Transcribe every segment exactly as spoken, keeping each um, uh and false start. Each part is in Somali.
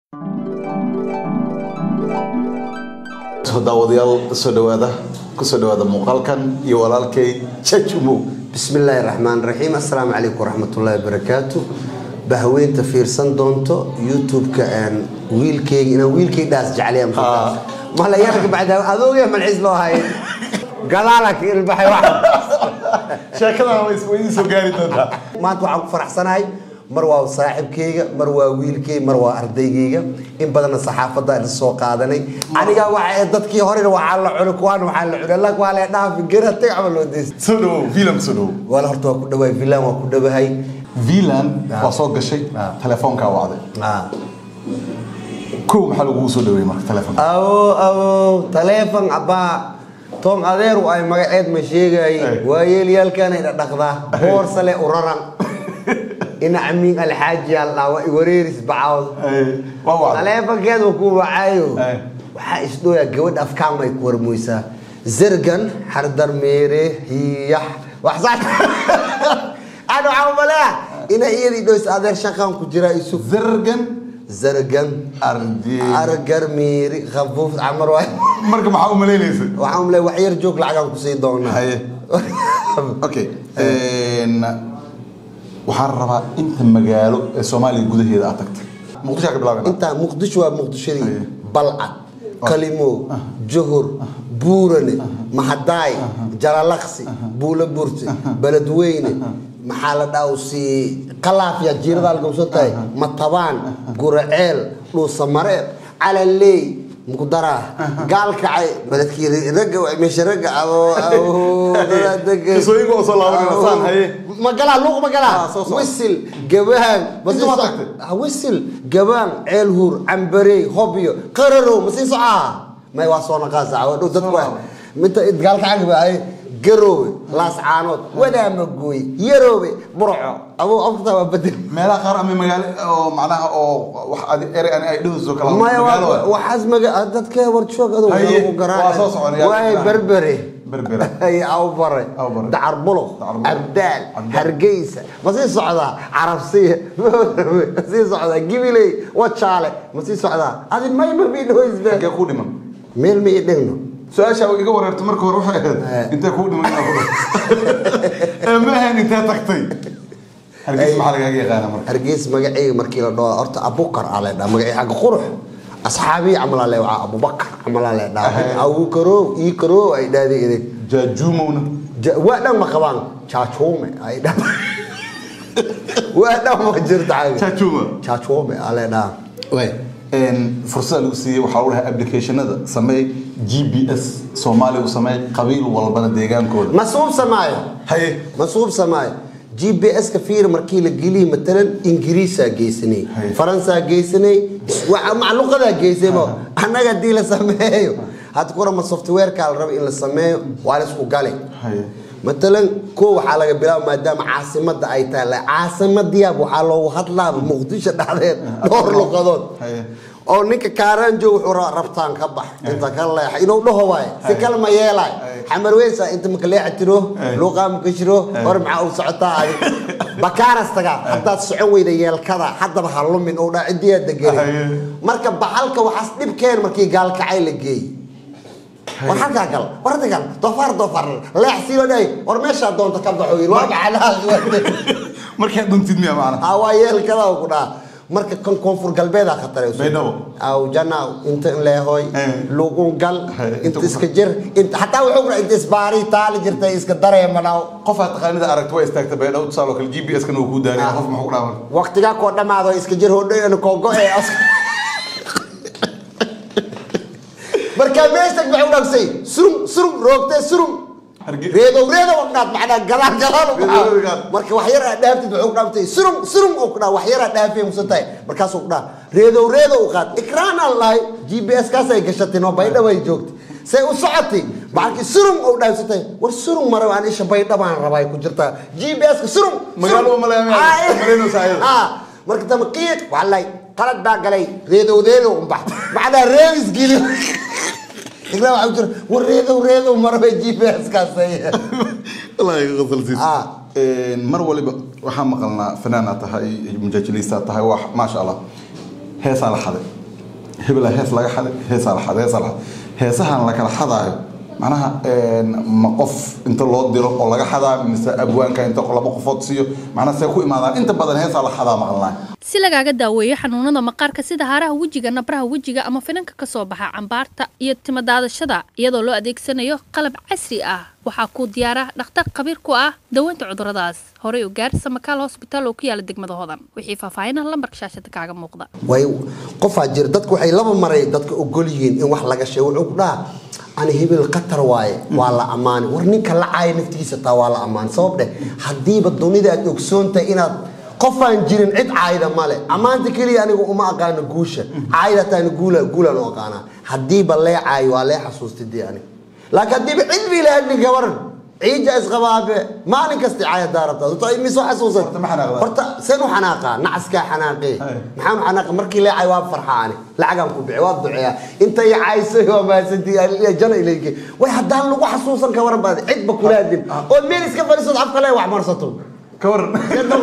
daawadayaal soo dhawaada ku soo dhawaada muuqaalkan iyo walaalkay Chachumo. bismillahir rahmanir rahim. Assalaamu alaykum warahmatullahi wabarakatuh. bahweynta fiirsan doonto youtube-ka aan wiilkayga inaan wiilkaydaas jeclayaan ma la yarka bacda adooga malciis loo hayo galaalak ilbahay wax sheekada way soo gaari doontaa maanta waxaan ku faraxsanahay mar waa saaxiibkayga mar waa wiilkay mar waa ardaygayga in badan saxaafada soo qaadanay aniga waxa dadkii hore waxa la cunay kuwan waxa la cunay lag waa la dhaaf garatay amal oo dees soo dhaw film soo dhaw wala horta waa ku dhawaay filan waa ku dhawahay filan waa soo gashay telefoonka wacday ah ku maxaa lagu soo dhaway marka telefoonka aw aw telefoon aba toon adeer ay magaceed ma sheegay waa yeelyalkan ay dhaqdaa boorsale uraran إن عمين الحاج الله ويوريس بعض. على فكرة وكوا عايو. وحاش دويا جود أفكار ما يكور موسى. زرقن حردر ميري هيح وحصل. أنا عملا. إن هي دويس أدر شقام كجرا يسوف. زرقن. زرقن. أردي. أرجر ميري خفوف عمر واحد. مركب حاوم ليليس. وحاوم لي وحير جوك لعجم كسيدونا. هاي. أوكي. waxaan rabaa inta magaalo ee Soomaaliya gudaheeda aad tagtay muqdisho ka bilaabana inta muqdisho waa muqdishadii balcad kalimo johor buurane mahadaay jalalaqsi buulaburti baladweyne maxaa la dhaawsi qalaafiya jiirada lagu soo taay matabaan guraceel dhuusamare calaley مقدرة قال كعي بدك يرجع مش يرجع أو أو تسوي قوس الله ونصان هاي ما قالها لوق ما قالها وصل جبان بس وصل جبان علهور عنبري هوبيو قرروا مسي ساعة ما يواصلنا قاز عود وتتوه متى قال كعي بقى قروي لاس عانود ولا مقوي يروي برعو أبو أفضل بدل ما لا قرأ من مجال أو معناها أو واحد إيري أنا أيدوز وكلام ما يوا وحزم هذا كهور شو هذا وقراء واي بربري بربري أي أو بري دعر بلو عبدال هرقيسة مسي صعدة عربسية مسي صعدة جيبي لي واتشالي مسي صعدة هذه ما يمبين هو يزبط حق يقول من ميل ميدينه سؤال شو يقول رحت مركب روح أنت كود من ما هن أنت تقطي هرجيس محلك هاي غانا مركب هرجيس مجاعي مركي لدوا أرت أبو بكر على ده مجاعي حق قرح أصحابي عمل عليه أبو بكر عمل عليه ده أو كرو يكرو أي ده ذي جاجومونا وأنا ما كمان شاشومة أي ده وأنا ما جرت عايز شاشومة شاشومة على ده وين إن فرصة لوسي وحاولها أبليكيشن هذا سمي جي بي إس سومالي وسمي قبيل والبلد ديجان كود مصوب سماي هاي مصوب سماي جي بي إس كثير مركي لقيلي مثلا إنجليزا جيسني فرنسا جيسني ومعلوقة ذا جيسمو أنا قدي لسمايو هتكون ما سوفت وير كالربي إلا سمايو وعلى سوق قالي مثلا كو حالة بلا ما دام عاصمة أيتها عاصمة دياب وحلو هطلع مقدشة دحين دور لقدون أو نيك كارن جو حرا ربطان كبح أنت كلا إنه ده هواي سكال ما يلاي حمر ويسا أنت مكليع تروه لقى مكشروه ورمع أو سعطاء بكار استقع حتى تسعوي ديال كذا حتى بحلم من أونا عندي الدقيقة مركب بحالك وحسب كان مركي قال كعيل جي وحكى قال ورد قال ضفر ضفر لا يحسيله ده ورمشى دون تكبر حويل وقع على مركب دون تدمية معنا أوايل كذا وكذا مركب كن كونفور قلبي ذا خطر بينه أو جنا أنت اللي هوي لوجون قال أنت إسكجر أنت حتى وحقر أنت إسباري تالي جرت إسكدر يا مناو قفة تخيل إذا أردت ويستكتب بينه وتصالك الجي بي إس كانوا وجود داري قف محقر وقت جا كنا ما هذا إسكجر هو ده أنا كوجو إيه أصلا مركب بيستك بعوض سي سرم سرم روكته سرم ريدو ريدو وقنات معنا قلال قلال مركب وحيرة دافت بعوض نفسي سرم سرم وقنا وحيرة دافت مستاي مركب وقنا ريدو ريدو وقات إكران الله جي بي إس كاسة يكشتينه بيدا ويجوكت سي وسعتي بعد سرم أو دافت مستاي والسرم مرة أنا إيش بيدا ما رباي كجرتا جي بي إس سرم مقالو ملايين ملايين سعيد آه مركب تمقيت والله قلت باق علي ريدو ريدو ومبح بعدها ريز قيلي إقرأ عبدالله وريدو ريدو مرة يجي بيس كاسية الله يغفل سيس آه مرة ولي وحام قلنا فنانة هاي مجاجليسات هاي واحد ما شاء الله هي صالح هذا هبل هيس لا حد هيس على حد هيس على حد هيسها لك الحضايا معناها مقف انت لو ديرو او laga xadaa mise abwaanka inta laba qofood siiyo macnaha say ku imaadaan inta badan heesa la xadaa maqlaan si lagaga daaweeyo xanuunada maqaarka sida haaraha wajiga nabraha wajiga ama finanka ka soo baxa cambaarta iyo timadaadashada iyadoo loo adeegsanayo qalab casri ah waxa ku diyaara dhakhtar khabiir ku ah daweynta cuduradaas horey u gaar Samakaal Hospital oo ku yaala degmada Hodan wixii faahfaahinah lambarka shaashada kaaga muuqda way qof ajir dadku waxay laba maray dadka ogol yihiin in wax laga sheego wuxuu dhaha أنا هبل القطر واي ولا أمان ورنيك لا عاي نفتيس تا ولا أمان صوب ده حدي بالدنيا ده أكسون تا إنا قفان جيرن عد عايدة ماله أمان تكلي أنا وما أقان جوشة عايدة تاني جولا جولا نوقانا حدي بالله عاي ولا حسوس تدي يعني لكن حدي بعيد بيله هني جورن عيد جالس غبابة ما نكست عاية دارته طيب مسوا حسوسه فرت ما حناقة فرت سنو حناقة نعسك حناقي محام حناقة مركي لا عواب فرحاني لا عقام كوب عواب دعيا أنت يا عايسه وما سدي يا جنا إليك واحد دان لو حسوسا كورن بعد عيد بكولادين ومين إسكفر يصد عفق لا وعمر صوته كورن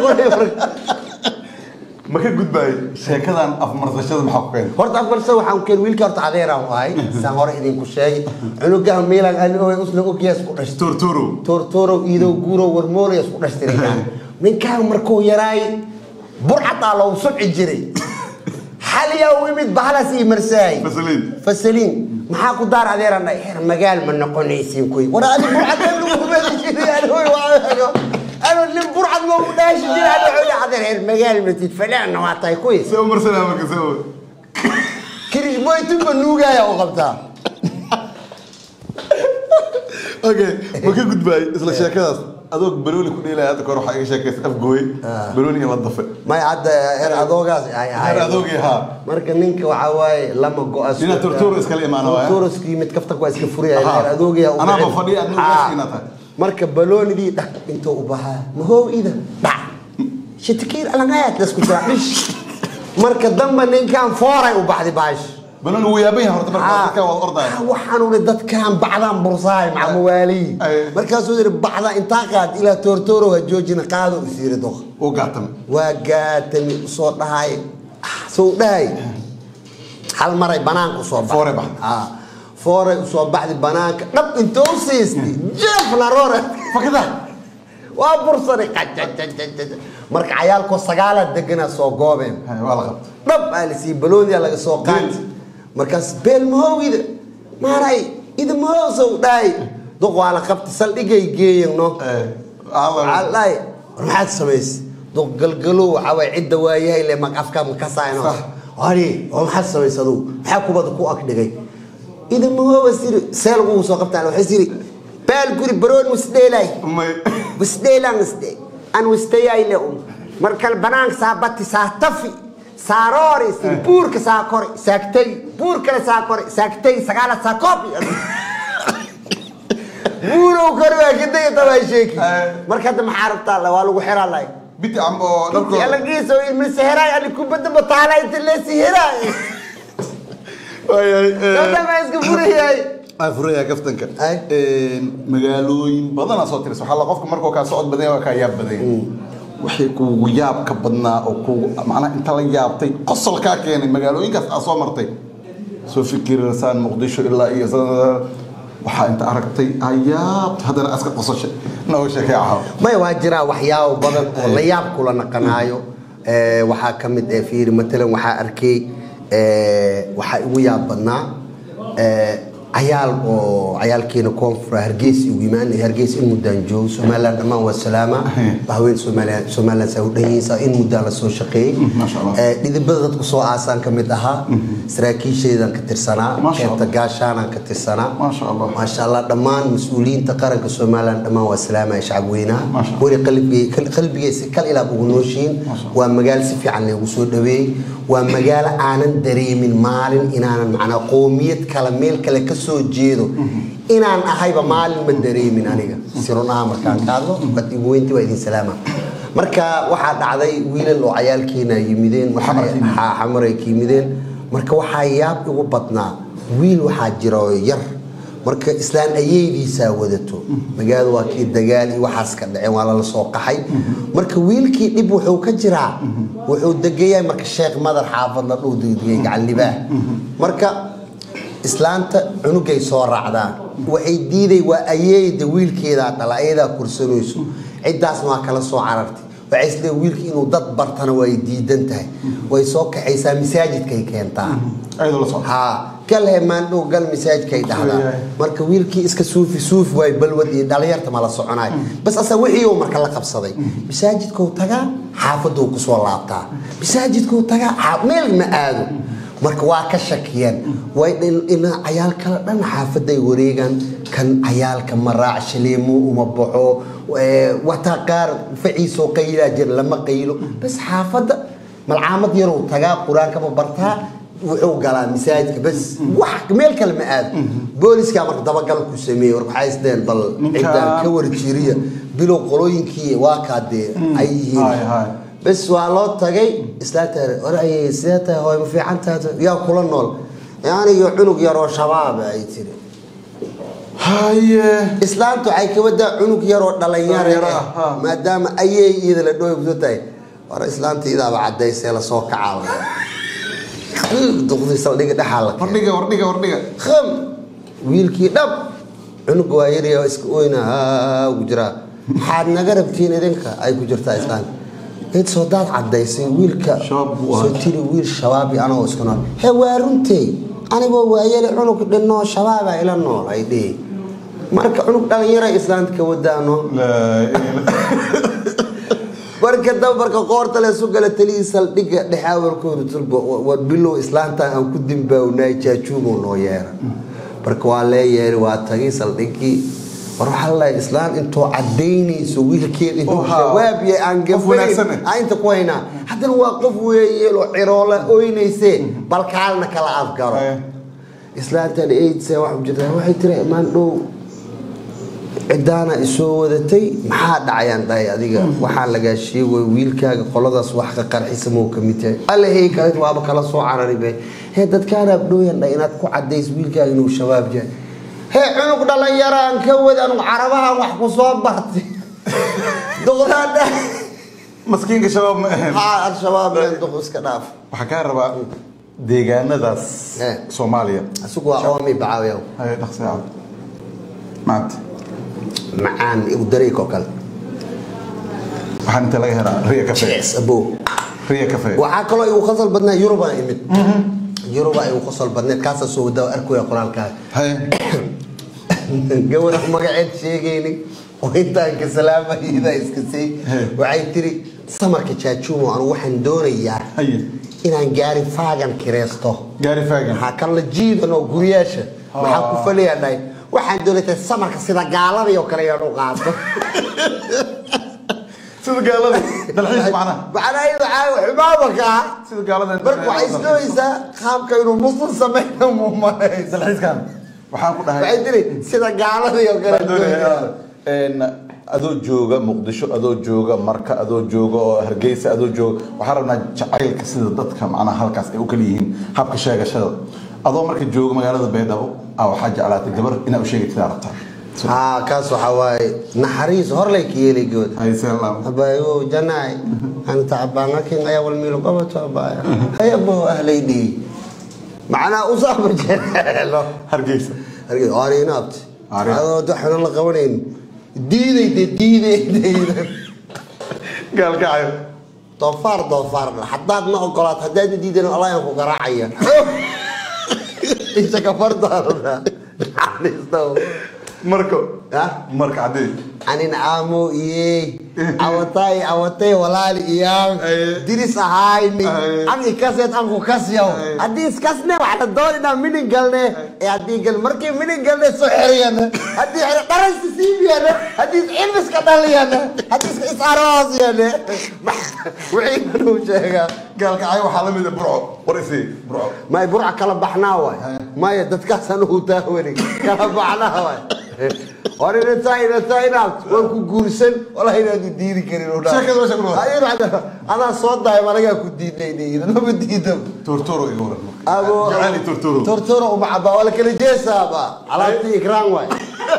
ما كان جود باي شكلان أفمر تشذ محقين فرت أفمر سوى حام كان ويل كارت عذيرة وهاي سامر إذن كشاي عنو جاه ميلان أنو يوصلوا كياس كورش تورتورو تورتورو إيدو جورو ورمور ياس كورش ترينا من كان مركو يراي برعة على وسبع الجري حاليا ويمد بحلاسي مرساي فسلين فسلين محاكو دار عذيرة نايحر مجال من نقوني سيمكوي وأنا أنا برعة اللي مبادئ أنا هو وعاده أنا اللي برعة ما بداش جيل هذا حولي عذير المجال متتفلع نواطي كويس سوى مرسنا ما كسوى كريش بوي تبى نوجا يا وقبتها اوكي ما كان جود باي اسلا شاكاس ادوق بلوني كل الى هذا كروح اي شاكاس افغوي بلوني ما ضفه ما يعد هر ادوغاس هر ادوغي ها marka ninka waxa way lama go'aas ina tortoro iskala imaano waa tortoroski mid kafta ku iska furiya har adoogi ana ma fadhiya adna waashinata marka baloonidii dhax inta u bahaa ma hoo ida dhax shitikiir alangayat dasku taabish marka damba ninkan fooray u baxdi baash بلون ويابين هرت مركز كا واد أرضاي وحنون دت كان بعضان برصاي مع موالي مركز ودير بعضا انتقاد إلى تورتورو هجوجنا قادو يصير دوخ وقاتم وقاتم صوت هاي صوت هاي هل مرة بنانك صوت فوري بعد آه فوري صوت بعد بنانك نب انتو سيستي جف لارورة فكذا وبرصري مرك عيالكو سقالة دقنا سو قوبين هاي والله غلط نب ألسي بلون يلا سو قات مركز بيل مهو إذا ما رأي إذا مهو سو داي دوقوا على خبط سل إيجي إيجي ينو الله على رحت سميس دوق قلقلو عوي عدة وياي اللي ما أفكار مكساينو صح هاري هم حد سميس هذو حكوا بدكوا أكدقي إذا مهو بسير سلقوا سو قبط على حسيري بيل كوري برون مسديلاي مسديلا مسدي أنا وستياي لهم مركل بنانك سابتي ساتفي ساروري سيبورك ساكوري ساكتي بورك ساكوري ساكتي سقالة ساكوبي بورو كروا كده يطلع شيكي مركز محارب طالع والو حير الله بيتي عم نركض يلا قيسو من سهراي اللي كوب بده بطالع انت اللي سهراي اي اي هذا ما يسقى فرياي afuraya kaftanka ee magaalooyin badan soo tiris waxa la qofka markuu ka socod badan waa ka yaab badan waxay ku yaab ka badnaa oo ku macna inta la yaabtay qosolka keenay magaalooyinkaas aad soo martay soo fikirsan muqdisho ilaa iyo waxa inta aragtay ayaab hadana aska qososhay noo sheekay ma waa jira waxyaabo badan oo la yaab kula naqanaayo ee waxa kamid ah fiir matalan waxa arkay ee waxa ugu yaab badnaa ee عيال أو عيال كينو كونفرا هرجيس ويمان هرجيس إن مدان جو سومالا دمان والسلامة بهوين سومالا سومالا سعوديين سا إن مدان لسو شقي ما شاء الله إذا بدأت قصوا عسان كمدها سراكي شيء كتير سنة كيف تجاشانا كتير سنة ما شاء الله ما شاء الله دمان مسؤولين تقارن كسومالا دمان والسلامة يشعبوينا وري قلبي قلبي كل إلى بغنوشين ومجال سفي عنه وسود دوي ومجال عن دري من مال إن أنا معنا قومية كلاميل كلك soo jeedo inaan ahayba maalin ma dareemin aniga sirona markaan kaadlo bad weyntii waa idin salaama marka waxa dhacday wiilal oo ciyaalkiina yimideen waxa xamaray kiimideen marka waxa yaab ugu badnaa wiil waxa jiro yar marka islaan ayeeydiisa wadato magaalada waa kii dagaal iyo waxaas ka dhacay waa la soo qaxay marka wiilkii dib wuxuu ka jiraa wuxuu degayay marka sheekh madar xaafad la dhuu digay gacan libaa marka islaanta cunugay soo raacdaan waxay diiday waa ayeeyda wiilkeeda dhalaayada kursanayso cidaas ma kala soo carartay waxay isla wiilkii inuu dad bartana way diidan tahay way soo kaxaysaa masaajidkay keentaa ayadoo la soo ha kale maan dhow gal masaajidkay dhahdaa marka wiilkii iska suufi suuf way balwad iyo dhalinyarta ma la soconay bas asa wixii uu marka la qabsaday masaajidkuu tagaa xaafaduu ku soo laabtaa masaajidkuu tagaa meel ma aado marka waa ka shakiyeen way in ayaal kala dhan xaafaday wareegan kan ayaalka maraac shaleemo uma baxo wata qaar faciiso qayla jir lama qaylo bas xaafada malcaamad yaroo tagaa quraanka ma bartaa wuxuu galaa masaajidka bas wax meel kale ma aad booliska marka dabagal ku sameeyay war waxay isdeen bal ciidan ka warjiiriya bilow qolooyinkii waa ka dee ay yihiin بس والله تجي إسلاته رأي إسلاته هو في عنته يا كل النول يعني يعنق يرو شباب أيتري هاي إسلامته عيك ودا عنق يرو دليار ما دام أي إذا لدوي بدوتاي ورا إسلامته إذا بعد ده يصير سوق عاون دخل يصير لقى ده حالك ورنيجا ورنيجا ورنيجا خم ويلكي دب عنق وايري وإسكوينا ها وجرا حد نجرب تيني دينك أي كجرتا إسلام إنت صدق عديسي ويلك صوتيري ويل شبابي أنا واسكنا هو رنتي أنا بقول ويا عنق لأنه شباب إلى النور عيدي مرك عنق ده يرى إسلام كودانو لا بركة ده بركة قارت له سوق التليسال دقة نحاول كون تلب وبلو إسلام تا أو كدين باوناي تشومو نوير بركة والله ير واتجيسال دقي وروح الله إسلام أنتوا عديني سويه كير أنتوا شباب يا أنجفين أنت كوينا حتى لو وقفوا يلو عرالة وينيسي بالكالنا كلا أفكار إسلام تاني إيد سوا واحد جدا واحد ترى ما نو عدانا يسوى ذاتي محاد عيان داي هذيك وحال لقى شيء ويلكا خلاص وحق قرح اسمه كميتة قال لي هيك قالت وابا كلا صو عرري به هذا كان بدويا داينات كو عديس ويلكا إنه شباب جاي هي عنق دليرة كود أنا عربها وحكو صوبرتي دغران ده مسكين كشباب ها الشباب من دغوس كناف وحكى ربع ديجانا داس سوماليا سوق عوامي بعاويو هاي دخسي عاد مات معان ودريك وكل وحنت لقى هنا ريا كافيه يس أبو ريا كافيه وحكلو يوخصل بدنا يوروبا إمد يوروبا يوخصل بدنا كاسة سودا أركو يا قرآن كا هاي جورك ما قاعد شيء جيني وإنت كسلامة إذا إسكتي وعيتري سمرك تشاتشومو أنا وحن دوري يا هاي إن أنا جاري فاجن كريستو جاري فاجن حكلا جيد أنا قرياشة ما حكوا فلي أنا وحن دوري السمرك سيدا قالوا يوكل يا رقاط سيدا قالوا دلحيش معنا معنا إذا عاو حبابك سيدا قالوا بركو عايزنو إذا خام كانوا مصر سمعنا ممانيز دلحيش كان waxaan ku dhahay baadiri sida gaalada iyo kala een adoo jooga muqdisho adoo jooga marka adoo jooga oo hargeysa adoo jooga waxa rabnaa jacaylka sida dadka macnaha halkaas ay u kala yihiin habka sheegashada adoo marka jooga magaalada Beedhabo ah waxa jeclaatay gabar inaa u sheegtay aragtaa ha kaas waxa waay naxariis hor lay kiyeelay good hay salaam abayo janaay anta abana kin ayaa wal miil qabato abaya ayabo ahlaydi معنا أصاب الجلال هرجيسة هرجيسة عارينات هذا دحنا الله قوانين ديدي ديدي ديدي قال كعيب طفار طفار حطات معه قلات حداد ديدي الله ينفو قراعية إنت كفرت هذا يعني استوى مركو ها مرك عدي أنا نعمو إيه عوتاي عوتاي ولا الإيام درس هايني أنا كاسيت أنكو كاسيو أديس كاسني وعلى الدورنا منين قالني أدي قال مركي منين قالني سحري أنا أدي درس سيبي أنا أدي إلبس كدالي أنا أدي إسعارازي أنا وعين وجهها قال كعيب وحلمي ده برعو ورثي برعو ما يبرع كلا بحناوي ما يدت كاسنو تاوري كلا بحناوي وانا نتاي نتاي نعم وكو جورسن والله هنا ديدي كريم ولا شكله وش أقول ايوه انا صوت داي ما لقى كنت ديدي انا ما بديدم تورتورو يقول ابو جعلي تورتورو تورتورو ومع با ولا كل جيسابا على اكرام واي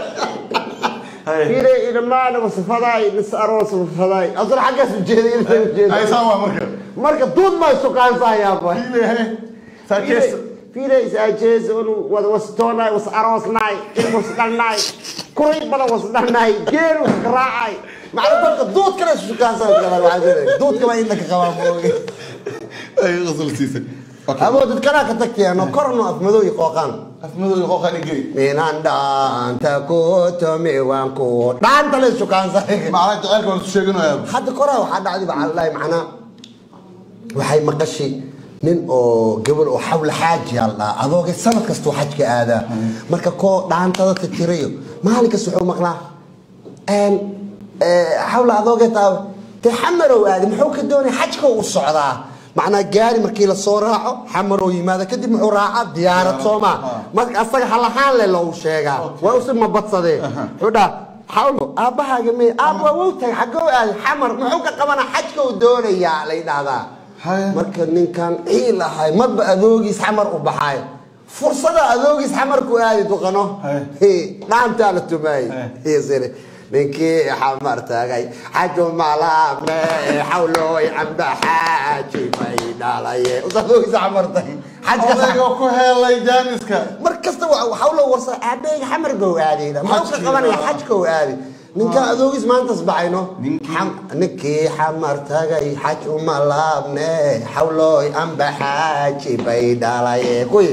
كده إذا ما أنا وصفاي نسأروس وصفاي أصل حاجة سجيني أي سامع مركب مركب دود ما يسوقان صايا أبا في هي ساكيس في ليس أجهز وستونا وسأروس ناي وسقال ناي كوري بنا وسقال ناي جير وسقراعي معرفة دود كده سوقان صايا دود كمان إنك كمان موجي أي غسل سيسي أبو تذكرك تكتي أنا كرنو أفمدو يقوقان أفمدو يقوقان يجي من عندان تكوت ميوان كوت دان تلي سوقان صايا ما عرفت عارف ولا تشجعنا يا حد كره وحد عادي بعلاي معنا waxay maqashay nin oo gabal oo xawla xaaji yalla adooga sanad kasto xajka aada marka ko dhaantada tirtiyo maalin kasto wuxuu maqlaa aan xawla adooga taa taxamarow aadi muxuu ka doonay xajka uu socdaa macna gaari markii la soo raaco xamarow yimaada kadib muxuu raaca diyaarad Soomaa marka asaga halahaan le loo sheegaa waa u sima badsadee xuda حاولوا أباها جميع أبا ووتك حقوا حمر محوك قبنا حجك ودوني يا لين هذا مركن كان إيه لا هاي ما بقى ذوقيس حمر وبحاي فرصة ذوقيس حمر كوالي تقنو هي نعم تعال تباي هي زين منكي حمر تاعي حجوا معلام حاولوا يعم بحاجي ما ينالي وذوقيس حمر تاعي حاج أنا أقول هلا جانسك مركز تو حاولوا ورصة عادي حمر جوادي ما هو كمان حاج جوادي من كان ذوقيس ما أنت صبعينه حم نكى حمر تاجي حاج وملابنه حاولوا يعم بحاجي بيد عليه كوي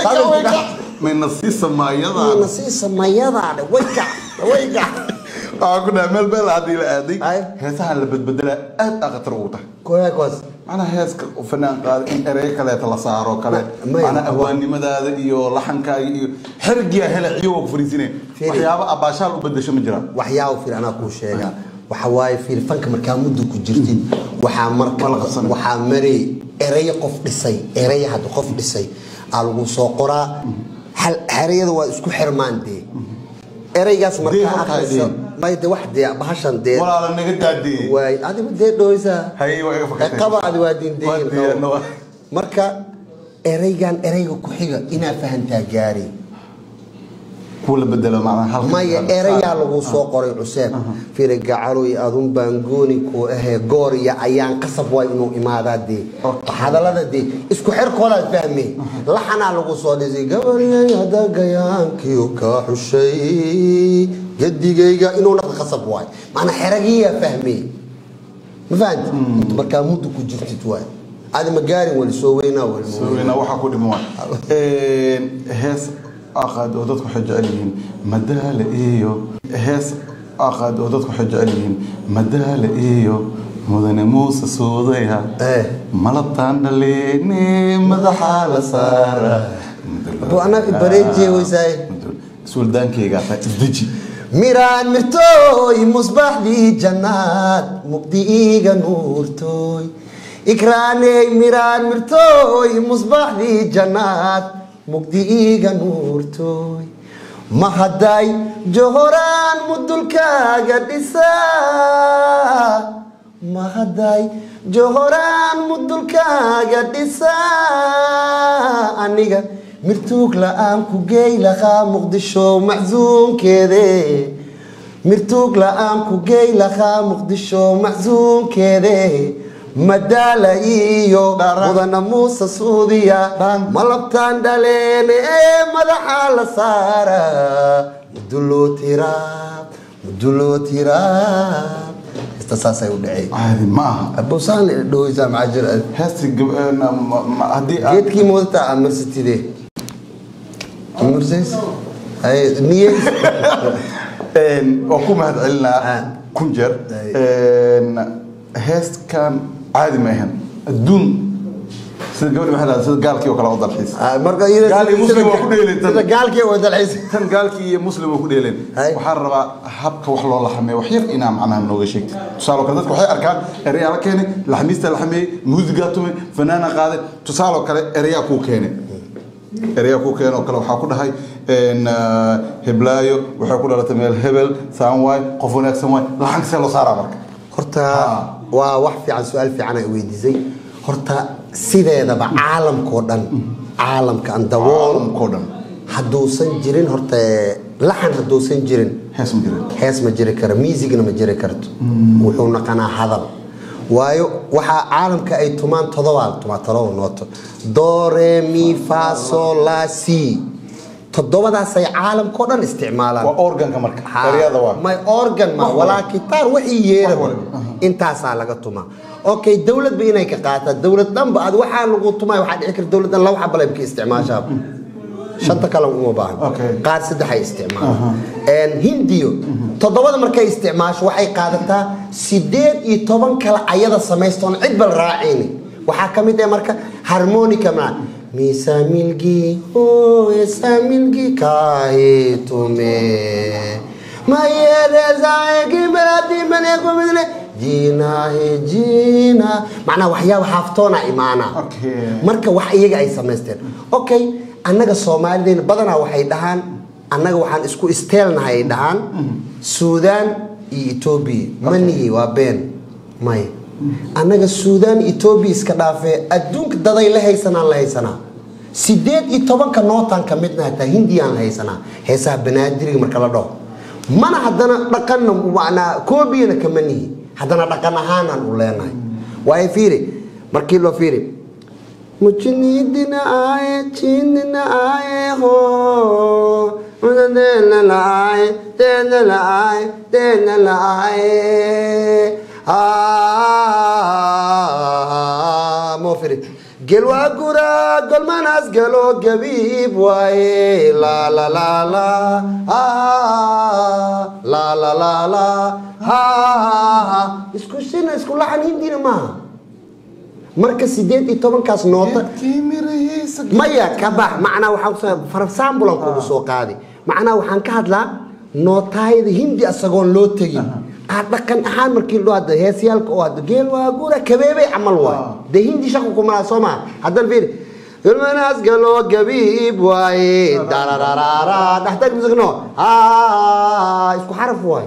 من نصيص ما يضع من نصيص ما يضع ويكع ويكع أقول نعمل بلا عادي العادي هسه اللي بتبدله أكثر وطه كويس كويس أنا هسك وفنان قال إن أريك لا تلاصارو كله أنا أواني ماذا يو لحن كاي حرقيا هلا عيوك فريسينه وحياه أباشر وبدش مجرى وحياه في أنا أقول شيء وحواي في الفنك مركان مدو كجرتين وحامر وحامري أري قف بسي أري هذا قف بسي على سوقرا حل حريض واسكو حرمان دي أريجاس مركان ما يد واحد بحشان دي ولا على النجدة دي واي هذه بدي دويسا هاي وقف قبا هذه وادين دي مركا أريجان أريجو كحيجا إنا فهمتها جاري كل بدله معنا هل ما يأريا لو سوقري عساب في رجعلو يأذون بانجوني كوه جوري عيان قصب وينو إمارات دي هذا لا دي إسكو حرق ولا فهمي لحنا لو صادي زي جوري هذا جيان كيو كحشي جدي جيجا إنه نقد قصب واي معنا حرقية فهمي ما فهمت بركة مودو كجرت توي هذا مجاري ولا سوينا ولا سوينا وحكوا دموع هس أخذ ودتك حج عليهم مدال إيو هس أخذ ودتك حج عليهم مدال إيو مدن موسى سوديها ملطان ليني مدحال سارة أبو أنا في بريجي ويساي سولدان كي قاعد تدجي ميران مرتوي مصباح دي جنات مبدئيغا نورتوي إكراني ميران مرتوي مصباح دي جنات مقديقا نورتوي ما هداي جهران مدلكا قدسا ما هداي جهران مدلكا قدسا أنيقا مرتوك لأمكو جاي لخا مقدشو محزون كده مرتوك لأمكو جاي لخا مقدشو محزون كده مدالا إيو مدن موسى سوديا ملبتان دالين إيه مدحا لسارة مدلو تيراب مدلو تيراب استساسا يودعي هذه ما أبو سان دويزا معجر هستي هدي جيت كي موتا مرستي دي مرسيس هاي نية وكم هاد علنا كنجر هست كان عادي ما هن الدون سيد قبل ما هذا سيد قال كي وكلا وضع الحيس مرقا يرى قال لي مسلم وكديلين سيد قال كي وضع الحيس تن قال كي مسلم وكديلين وحرب حبك وحلو الله حمي وحير إنام عنها نوغي شيء تصالوا كذا وحي أركان الريال كاني لحميست لحمي موسيقاتهم فنانة قاعدة تصالوا كذا الريال كو كاني eraya ku keeno kale waxa ku dhahay in heblaayo waxa ku dhalatay meel hebel saan way qof wanaagsan way laxan see loo saaraa marka horta waa wax fiican su'aal fiican ay weydiisay horta sideedaba caalamkoo dhan caalamka aan daboolkoo dhan hadduusan jirin horta laxan hadduusan jirin hees ma jirin hees ma jiri karo miisigna ma jiri karto wuxuu naqanaa hadal waayo waxa caalamka ay tumaan todobaad tumaa todoba nooto do re mi fa sol la si todobadaas ay caalamkoo dhan isticmaalaan waa organka marka erayada waa ma organ ma wala kitaar wixii yeero intaas laga tumaa okay dawlad ba inay ka qaata dawlad dhanba aad waxa lagu tumaa waxa dhici karta dawladan laba xabal ay ka isticmaashaa shanta kala uma baahan qaar saddex ay isticmaalaan een hindiyo todobada markay isticmaasho waxay qaadataa sideed iyo toban kala ayada sameeystoon cid bal raacini waxa kamid ah marka harmonica ma misa milgi oh esa milgi kae tume mayere zaegi meladi mane gomine jina he jina macna waxyaabo xaftoona imaana marka wax iyaga ay sameysteen okay annaga Soomaaliyeed badana waxay dhahaan annaga waxaan isku isteelnahay dhahaan Suudaan iyo Itoobiya manihi waa been may annaga Suudaan Itoobiya iska dhaafay adduunka daday la haysanaan la haysanaa sideed iyo toban ka nootan ka midna ta Hindiyaan la haysanaa heesaha banaadiriga marka la dhaho mana hadana dhaqan macna koobiyana ka manihi hadana dhaqan ahaan aan u leenahay way fiiri markii loo fiiri muchinidina ay chinina ay ho mudana la ay tena la ay tena la ay ah mo firi gelwa gura golmanas galo gabib way la la la la ah la la la la ha isku sina isku lahan hindina ma marka sideed iyo toban kaas noota maya ka bax macna waxa for example aan ku soo qaadi macna waxaan ka hadlaa nootayda hindi asagoon loo tagin aad dhaqan ahaan markii loo hada heesiyalka oo hada geel waa gura kabeebay amal waa de hindi shaqo kuma sooma hadan fiir ilmanas galo gabib way dararara dhaxtag musqno ah isku xaraf way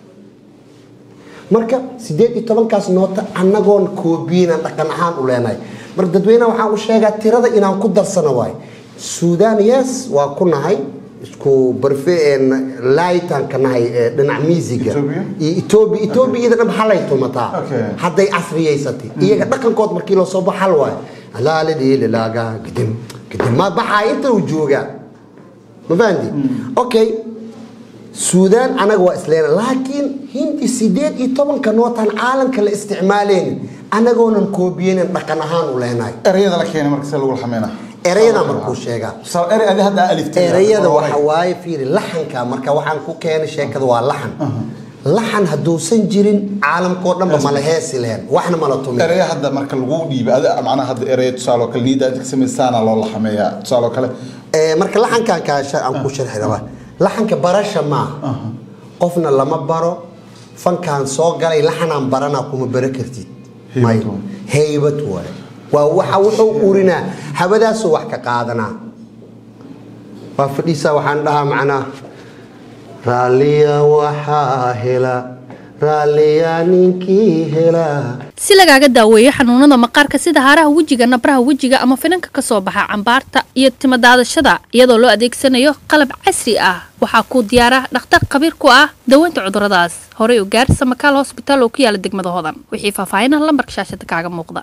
marka sideed iyo toban kaas noota anagoon koobiyana dhaqan ahaan u leenahay mar dadweynaha waxa uu sheegaa tirada inaan ku darsano way Suudaan yes waa ku nahay isku barfeen laaytan ka nahay dhinac miisiga Itoobiya Itoobiya ida baxalay tumata haday asriyeysatay iyaga dhaqankood markii loo soo baxal way alaalidi laaga gidim gidim ma baxay inta uu jooga ma fahanti okay Suudaan anaga waa isleena laakiin hindi sideed iyo toban ka nootan caalamka la isticmaaleen anagoonan koobiyeen dhaqan ahaan u leenahay erayada la keenay marka lagu xameena erayada markuu sheega soo erayada hadda aliftay erayada waxa waay fiir laxanka marka waxaan ku keenay sheekada waa laxan laxan haduusan jirin caalamkoo dhan ma la heesi leen waxna ma la tumin erayada hadda marka lagu dhiibay macnaha hadda erayada tusaalo kale niida degsameysana loo la xameeyaa tusaalo kale ee marka laxankan ka aan ku sharxi rabaa laxanka barasha ma qofna lama baro fankan soo galay laxanaan barana kuma barakartid may heybad way waa waxa wuxuu urina habadaas wax ka qaadana waa fadhiisa waxaan dhahaa macna raaliya waxa hela raaliya ninkii hela si lagaaga daaweeyo xanuunada maqaarka sida haaraha wajiga nabraha wajiga ama finanka ka soo baxa cambaarta iyo timo daadashada iyadoo loo adeegsanayo qalab casri ah waxa ku diyaara dhakhtar khabiir ku ah daweynta cuduradaas horey u gaar Samakaal Hospital oo ku yaala degmada Hodan wixii faahfaahinah lambarka shaashada kaaga muuqda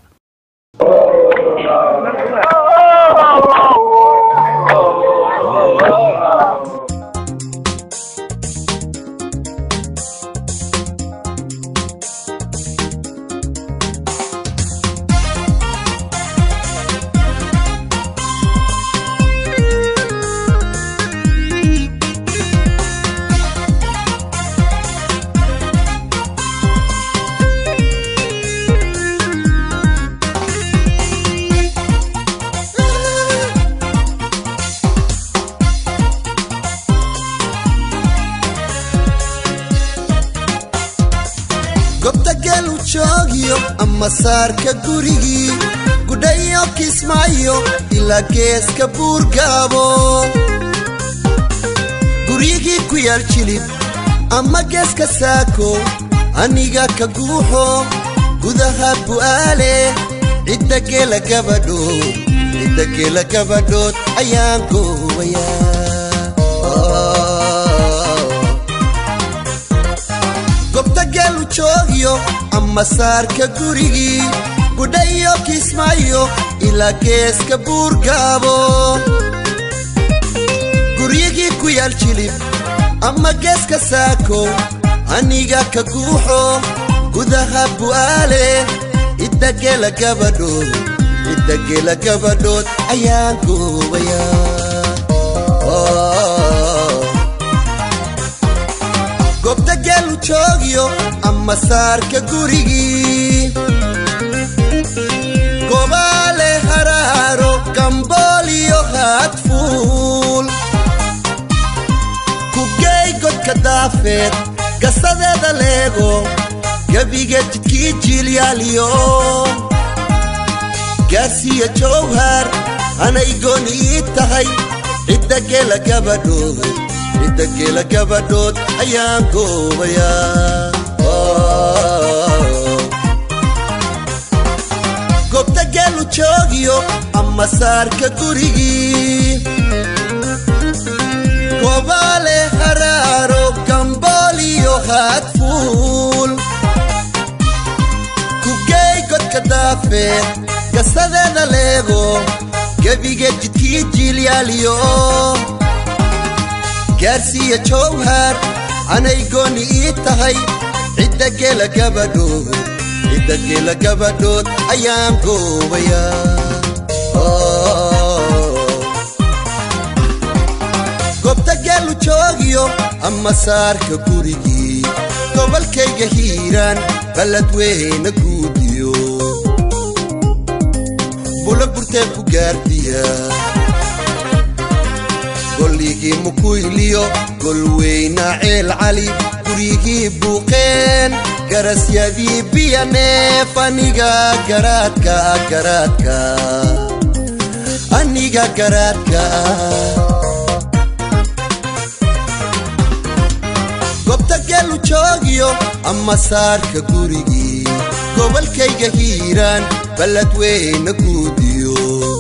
أما صار كجوري قديا كيسمعيو إلا كيس كبور قابو قريجي كويال شليب أما كيس كساكو أنيجا كجوحو قدها بوالي عدة كلا كبدو عدة كلا كبدو أيامكو ويا قبتا قالو تشوغيو أما صار كجوري قديو كيسمعيو إلا كيس كبور قابو قريجي كويال شليب أما كيس كساكو أنيجا كجوحو قدها بوالي إدقيلا كبدو إدقيلا كبدو أيانكو ويا قبتا قالو تشوغيو أما صار كجوريجي قبالي هرارو كمبوليو هاتفول كوكي قد كدافت قصة دا ليغو قبيقة جدكي جيلياليو قاسية جوهر أنا يقوني إتهي إدقيلا كبدو إدقيلا كبدو أيانكو ويا قبتا قالو تشوغيو أما صار كجوريجي قبالي هرارو كمبوليو هاتفول كوكي قد كدافت قصة دا ليغو قبيقة جدكي جيلياليو قاسية جوهر أنا يقوني إتهي إدقيلا كبدو إدقيلا كبدو أيامكو ويا قبتا قالو تشوغيو أما صار كجوريجي قبل كي هيران بلد وين قوديو بولا برتكو قارديا قوليكي مكويليو قول وين عيل علي قريكي بوقين قرس يدي بياني فانيقا قراتكا قراتكا أنيقا قراتكا قبتا قالو تشوغيو أما صار كجوريجي قبل كي هيران بلد وين قوديو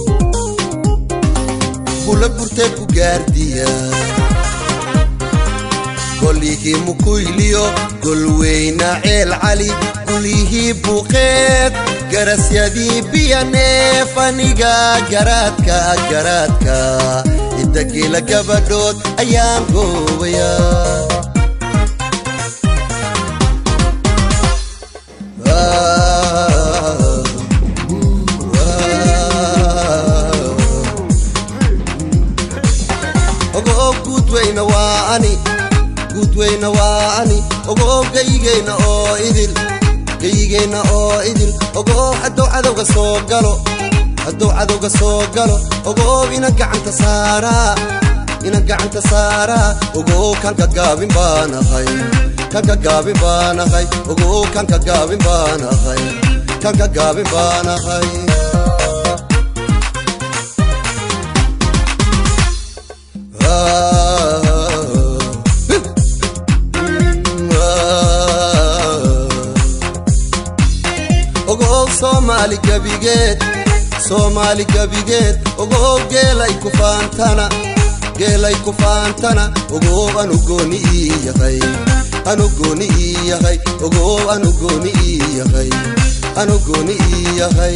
بولا برتكو قارديا قوليه مكويليو قول وين عيل علي قوليه بوقيت قرس يدي بياني فانيقا قراتكا قراتكا إدقيلا كبدوت أيامكو ويا وين واني اوغو جيجينا او ايدل جيجينا او ايدل اوغو حدو عدوغا سو غلو حدو عدوغا سو غلو اوغو بينا غعنتا سارا بينا غعنتا سارا اوغو كان كغابين بانا هاي كان كغابين بانا هاي اوغو كان كغابين بانا هاي كان كغابين بانا هاي Somali gabiget, Somali gabiget, ogo gelay kufantana, gelay kufantana, ogo anugoni yahay, anugoni yahay, ogo anugoni yahay, anugoni yahay.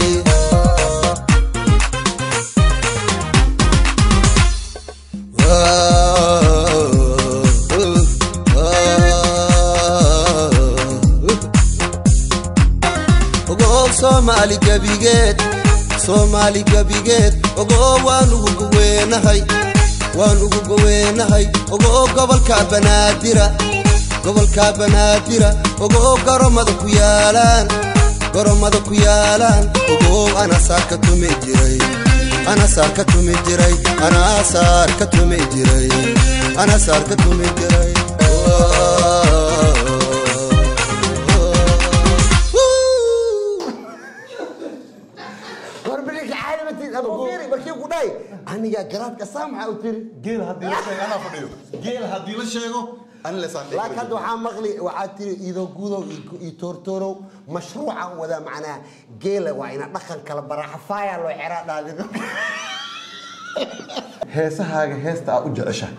Somali gabiget, Somali gabiget, ogo wanu guwenahay, wanu guwenahay, ogo gobol ka banadira, gobol ka banadira, ogo garamada ku yaalan, garamada ku yaalan, ogo ana sarka tumi jiray, ana sarka tumi jiray, ana sarka tumi jiray, ana sarka tumi jiray. dhahay aniga garaadka saamaxa u tiri geel haddii la sheego anaa fadhiyo geel haddii la sheego ani la saandhig laakiin hadda waxaa maqli waxaa tiri idoo guudow iyo toortoorow mashruuca wada macnaa geela waa ina dhaqan kala baraxafaaya loo xiraa dhaadin heesahaaga heesta aa u jecesha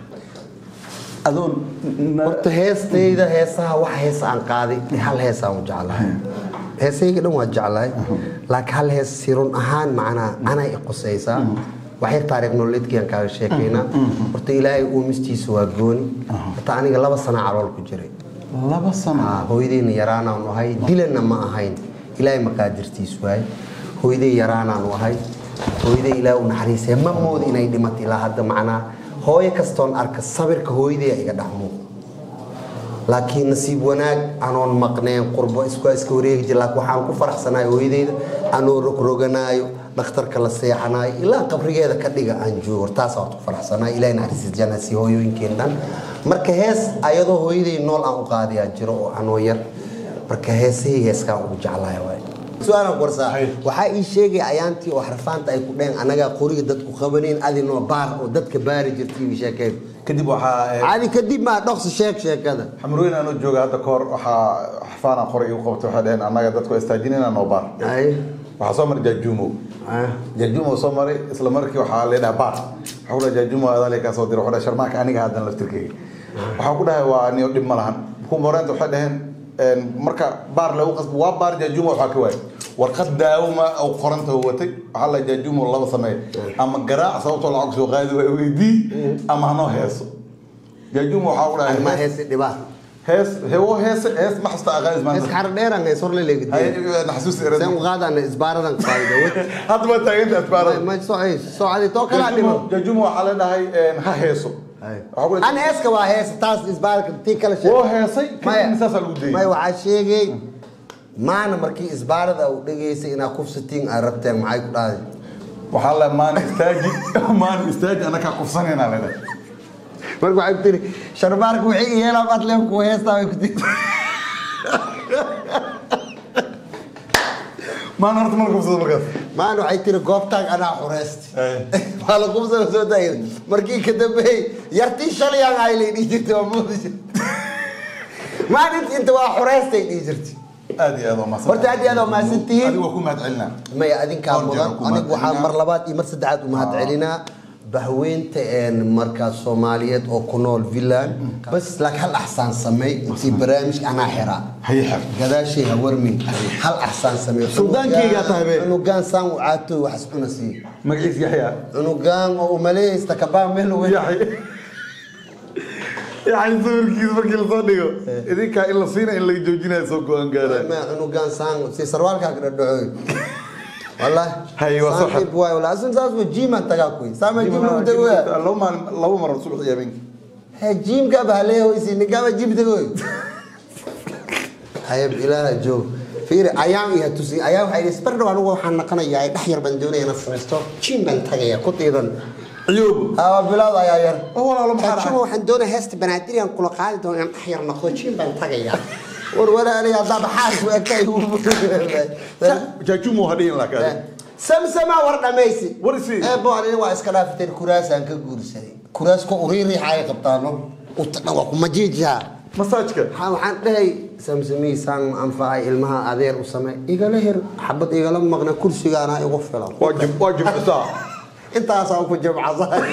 adoon horta heestayda heesaha wax hees aan qaaday hal hees aan u jeclahay heesayga dhan waa jeclahay laakiin hal hees sirun ahaan macnaa anay qosaysaa waxay taariikh nololeedkii aan kaaga sheekaynaa horta ilaahay uu mistiisa waa gooni horta aniga laba sano calool ku jiray laba sano hooyadeyna yaraanaan u ahay dilanna ma ahayn ilaahay maqaadirtiis waay hooyaday yaraanaan u ahay hooyaday ilaahay u naxariisay ma mood inay dhimatay ilaa hadda macnaa hooyo kastoon arka sabirka hooyaday iga dhaxmo laakiin nasiib wanaag anoon maqneen qurbo isku iska wareegi jir laakiin waxaan ku faraxsanahay hooyadeyda anoo rogroganaayo dhakhtarka la seexanayo ilaa qabrigeeda ka dhiga aan joogo taas aan ku faraxsanahay ilaahay naxariis janna si hooyooyinkeen dhan marka hees ayadoo hooyaday nool aan u qaadiyaa jiro oo anoo yar marka heesay heeskaa ugu jeclahay waay su'aalan qorsaa waxa ii sheegay ayaantii oo xarfaanta ay ku dheen anaga qoriga dadku qabaneen adinoo baar oo dadka baari jirtay ii sheekay kadib waxaa caadi kadib ma dhaqsi sheeg sheekada xamrooyin aanu jooga hadda koor waxa xarfaana qoray uu qabtay waxa dheen anaga dadku istaajinayna noo baar ay waxa soo mar jaajumo jaajumo soo maray isla markii waxa leedahay baar waxa la jaajumo adale ka soo diray waxa sharmaaka aniga hadan laftirkeyga waxa ku dhahay waa aniyo dhib ma lahan ku mooranta waxa dhaheen marka baar lagu qasbo waa baar jaajumo waxa ka waay warqad daawma oo qoranta watay waxa la jaajumo laba sameey ama garaac sababtoo lacag soo qaadi way weydii ama noo heeso jaajumo waxa u dhahay ma heesi dhibaa hees heewo hees hees ma xasta aqaas ma hees xar dheeran ay sor leeyahay hay naxsuus irad san qaadana isbaaradan qaado hadda ma taaganta isbaarada ma soo ay soo cadi to kala dhimo jaajumo waxa la dhahay ha heeso an heeska waa hees taas isbaarka tii kala sheeg oo heesay kadib misaas lagu deeyay may waxa sheegay maana markii isbaarada uu dhageysay ina kufsatiin ay rabteen maxay ku dhaaday waxa la maan istaaji maan istaaji ana ka kufsanayna leedahay marka waxay tiri sharbaarku wixii yeelaa baad leen ku heestaa way ku tiri maan horta mal kufsado markaas maan waxay tiri goobtaag anaa xureystay waa la kufsado soo daayay markii ka dambeeyay yartii shalayaan ay leeyahay jirtay oo moodisay maan inta waa xureystay dhijirtay aad iyo aad oo maasan horta aad iyo aad oo maasan tihiin adigu ku mahad celinaa may adinka mudan anigu waxaan mar labaad iyo mar saddexaad u mahad celinaa bahweynta een marka Soomaaliyeed oo ku nool Villan bas la hal ahsan samay intii barnaamij ana xira hay xir gadaashii hawarmin hal ahsan samay suldaankiga tahay inuu gaan saan u caato wax isku nasiib magaciis yaxya inuu gaan oo maleeysta ka baa meel weyn yaxya يعني صور كيس بكل صدقه إذا كان إلا صينة إلا يجوجينها سوق أنقارا ما إنه كان سان في سروال كان كده والله هاي وصح بواي ولا أصلا ساسو جيم أنت كاكوي سامع جيم متوه لو ما لو ما رسول يا بنك هاي جيم كبهله ويسي نقابة جيم تقول هاي بإله جو في أيام يا تسي أيام هاي يسبرنا عنو حنا يا دحير بندوني أنا فرستو جيم بنتاجي كنت إذا عيوب ها بلاد يا ير هو لا ما شو حندونا هست بنادري أن كل قاعد دون أن أحير نخو جيم بنتاجي ور ولا أنا يا ضاب حاس وأكيد جاكو مو هدين لك سمسمة ورنا ميسي ورسي إيه بوالي واس كلافتي الكراس أنك جورسي كراس كو أريري حاجة قبطانو وتنوق مجيجها مساجك ها وحن لهي سمسمي سان أنفعي المها أذير وسمع إيجا لهر حبت إيجا لما مغنى كرسي أنا يغفل واجب واجب حساب أنت أصلا جمع صاحي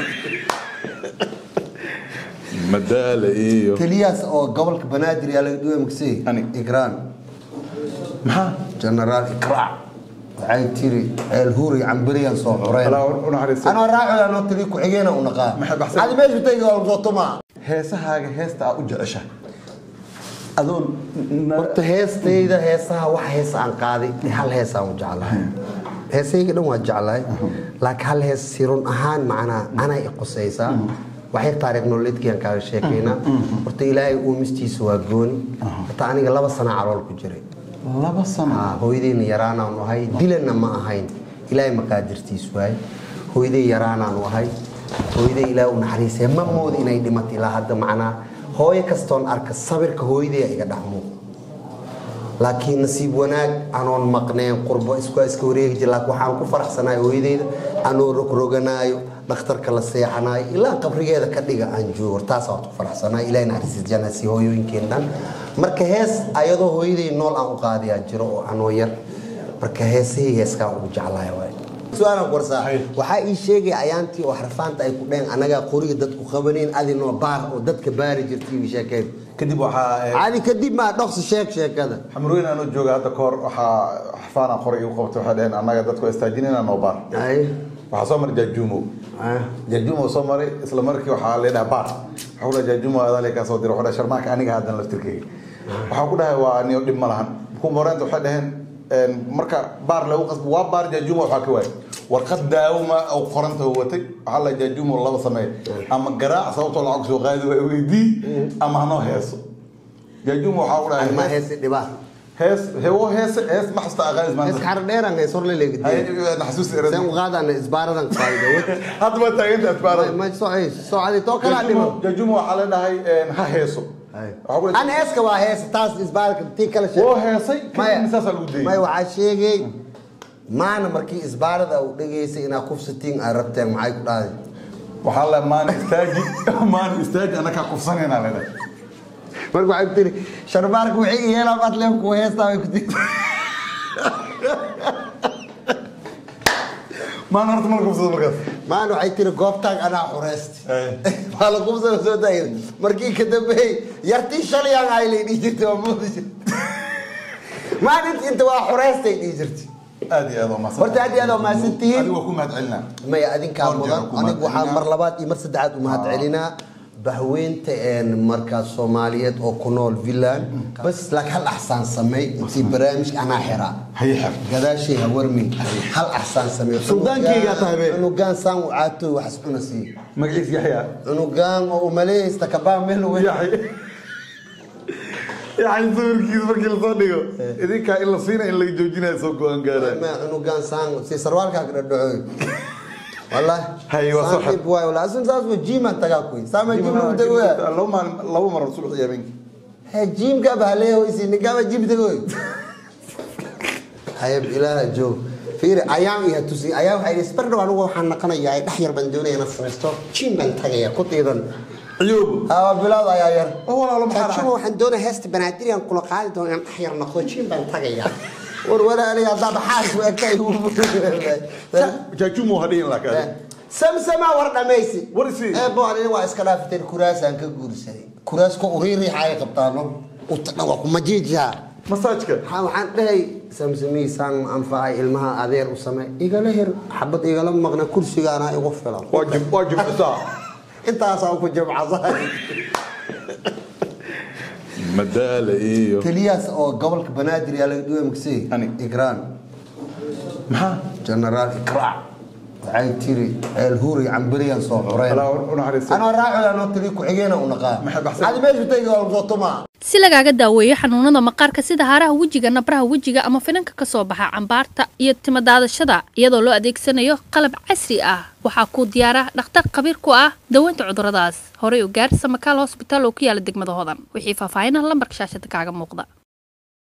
مدالة إيوه كلياس أو قبل بنادر يا لقدوه مكسي أني إكران ما جنرال إكران عين تيري الهوري عن بريان صوح عرين أنا راعي أنا تريك وحجينا ونقاه محب أحسن هذا ماش بتيجي ولا بزطمة هيسها هيستا أوجعشة أظن قلت هيستي إذا هيسها واحد هيس عن قاضي هل هيسها وجعلها هيسي كده وجعلها لكن هل هيس سيرون أهان معنا أنا إقصيسا waxay taariikh nololeedkii aan kaaga sheekayna horta ilaahay uu mistiisa waa gooni horta aniga laba sano calool ku jiray laba sano hooyadeyna yaraanaan u ahay dilanna ma ahayn ilaahay maqaadirtiis waay hooyaday yaraanaan u ahay hooyaday ilaahay u naxariisay ma mood inay dhimatay ilaa hadda macnaa hooyo kastoon arka sabirka hooyaday iga dhaxmo laakiin nasiib wanaag anoon maqneen qurbo isku iska wareegi jir laakiin waxaan ku faraxsanahay hooyadeyda anoo rogroganayo dhakhtarka la seexanayo ilaa qabrigeeda ka dhiga aan joogo taas aan ku faraxsanahay ilaahay naxariis janna si hooyooyinkeen dhan marka hees ayadoo hooyaday nool aan u qaadiyaa jiro oo anoo yar marka heesahii heeskaa ugu jeclahay waay su'aalan qorsaa waxa ii sheegay ayaantii oo xarfaanta ay ku dheen anaga qoriga dadku qabaneen adinoo baar oo dadka baari jirtay ii sheekay kadib waxa caadi kadib ma dhaqso sheeg sheekada xamrooyin aanu jooga hadda koor waxa xarfaana qori uu qabto waxa dheen anaga dadku istaajinayna noo baar ay waxa soo mar jajumo jajumo soo maray isla markii waxa leedahay baar waxa uu jajumo adale ka soo diray waxa sharmaaka aniga hadan laftirkay waxa ku dhahay waa niyo dhib ma lahan ku moreento waxa dhaheen marka baar lagu qasbo waa baar jajumo waxa ka waay warqad daawma oo qoranta watay waxa la jajumo laba sameey ama garaac sababtoo lacag soo qaadi way weydii ama hano heeso jajumo waxa uu dhahay ma hees dhibaa hees heewo hees hees ma xasta aqaas ma hees xar dheer aan hees hor la leegday ay naxsuus irad san qaadana isbaaradan qaaydo hadda ma taaganta isbaarada ma soo ay soo cadi to kala dhimo jajumo waxa la dhahay ha heeso أنا إسكا وهيس تاس إسبارك تيكل شيء. وهيسي كم مسافة الودي. ما يوحى شيء ما أنا مركي إسبارة أو دقيسي إن أكوف ستين عرفتين معي كلاه. وحلا ما نستاجي ما نستاجي أنا كقفصان هنا لنا. مركو عبتني شربارك وعي يلا بطلهم كويس تاوي كتير. ما نرد من القفص المركز ما أنا عيتني قفتك أنا حرست ما له قفص المسودين مركي كتبه يرتي شلي عن عائلة نيجت ومود ما أنت أنت وحرست نيجت أدي هذا ما مرت أدي هذا ما ستين أدي وكم هتعلنا ما يأذن كام أنا بوحى مرلبات يمرس دعات وما هتعلنا بهوين تأن مركز صوماليات أو كنول فيلان بس لك هل أحسن سمي في برامج أنا حرا هي حر هذا شيء هورمي هل أحسن سمي سودان كي قاطع إنه كان سام وعاتو وحسبنا سي مجلس يحيى إنه كان ومليه استكبار مهلو يحيى يعني صور كيس بركي الصديقة إذا كان إلا صينا إلا يجوجينا سوق أنقارا إنه كان سام سي سروال كاكر الدعوي والله هاي وصح بواي ولا أصلا ساسو جيم أنت كاكوي سام جيم تقوي لو ما لو ما رسول يا بنك هاي جيم كابه عليه ويسي نقابة جيم تقوي هاي بإله جو فير أيام إيه تسي أيام هاي سبرنا ولو حنا قنا يا دحير بندوني أنا فرستو جيم بنتاعي كنت إذا عيوب ها بلاد يا يا هو لا ما حد شو حندونا هست بنادري أن كل قال دون أن دحير نخوض جيم بنتاعي ولا لي هذا حاس وأكيد جاكمو هدين لك سمسمة ورنا ميسي ورسي أبو علي واسكلاف تين كراس أنك جورسي كراس كوريري حاجة قبطانو وتنوق مجيجها مساجك حاو حن لهي سمسمي سان أنفعي المها أذير وسمع إيجالهر حبت إيجالم مغنى كرسي أنا يغفر واجب واجب حساب أنت أصلا جمع صاحي مدال إيوه كلياس أو قبل بنادري على دوي مكسي أني إقران ما جنرال إقراع عاي تيري الهوري عن بريان صوت أنا راعي أنا تريكو عيينا ونقاه هذا ما يجب تيجي والمزوطمة si lagaaga daaweeyo xanuunada maqaarka sida haaraha wejiga nabraha wejiga ama finanka ka soo baxa cambaarta iyo timadaadashada iyadoo loo adeegsanayo qalab casri ah waxaa ku diyaara dhakhtar khabiir ku ah daweynta cuduradaas horey u gaar Samakaal Hospital oo ku yaala degmada Hodan wixii faahfaahin ah lambarka shaashada kaaga muuqda